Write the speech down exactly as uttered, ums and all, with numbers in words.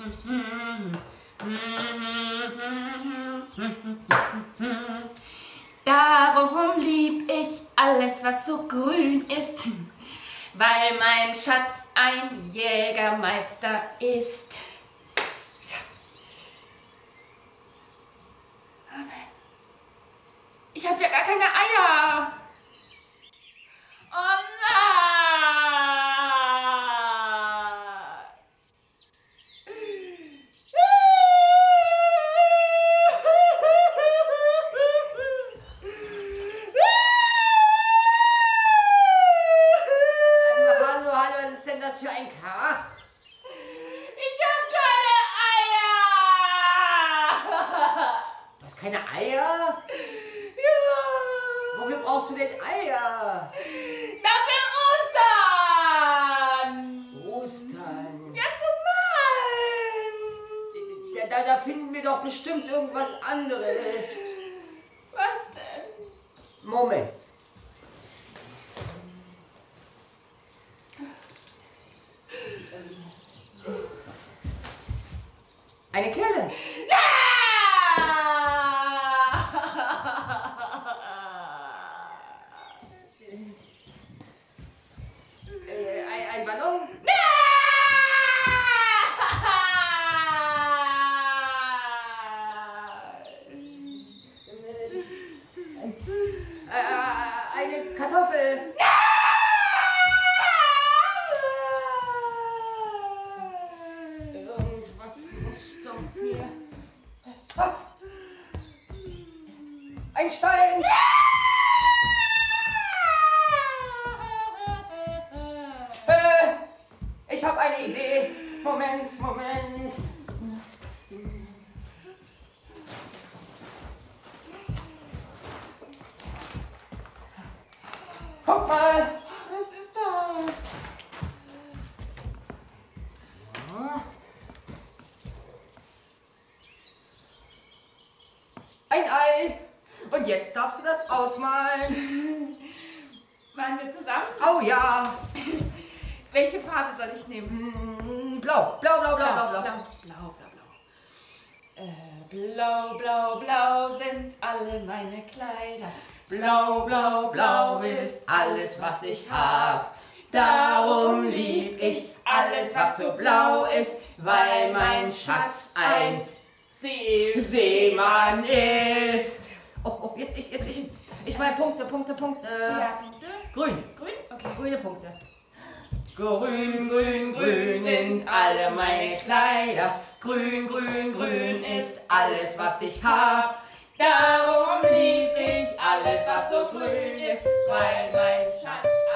Darum lieb ich alles, was so grün ist, weil mein Schatz ein Jägermeister ist. So. Oh nein. Ich habe ja gar keine Eier. Oh nein. Hallo, hallo, was ist denn das für ein Krach? Ich habe keine Eier. Du hast keine Eier? Ja. Wofür brauchst du denn Eier? Na, für Ostern. Ostern. Ja, zum Malen. Da, da, da finden wir doch bestimmt irgendwas anderes. Was denn? Moment. Eine Kelle. Ja! Äh, ein, ein Ballon. Äh, äh, eine Kartoffel. Irgendwas muss doch hier. Ah. Ein Stein. Äh, ich habe eine Idee. Moment, Moment. Guck mal. Was ist das? So. Ein Ei. Und jetzt darfst du das ausmalen. Malen wir zusammen? Oh ja. Welche Farbe soll ich nehmen? Hm, Blau, blau, blau, blau, blau, blau. Blau, blau, blau, blau. Äh, blau, blau, blau sind alle meine Kleider. Blau, blau, blau ist alles, was ich hab. Darum lieb ich alles, was so blau ist, weil mein Schatz ein See. Seemann ist. Oh, oh, jetzt ich, jetzt ich. Ich meine Punkte, Punkte, Punkte. Ja, Punkte. Grün. Grün? Okay. Grüne Punkte. Grün, grün, grün sind alle meine Kleider. Grün, grün, grün ist alles, was ich hab. Darum lieb ich alles, was so grün ist, weil mein Schatz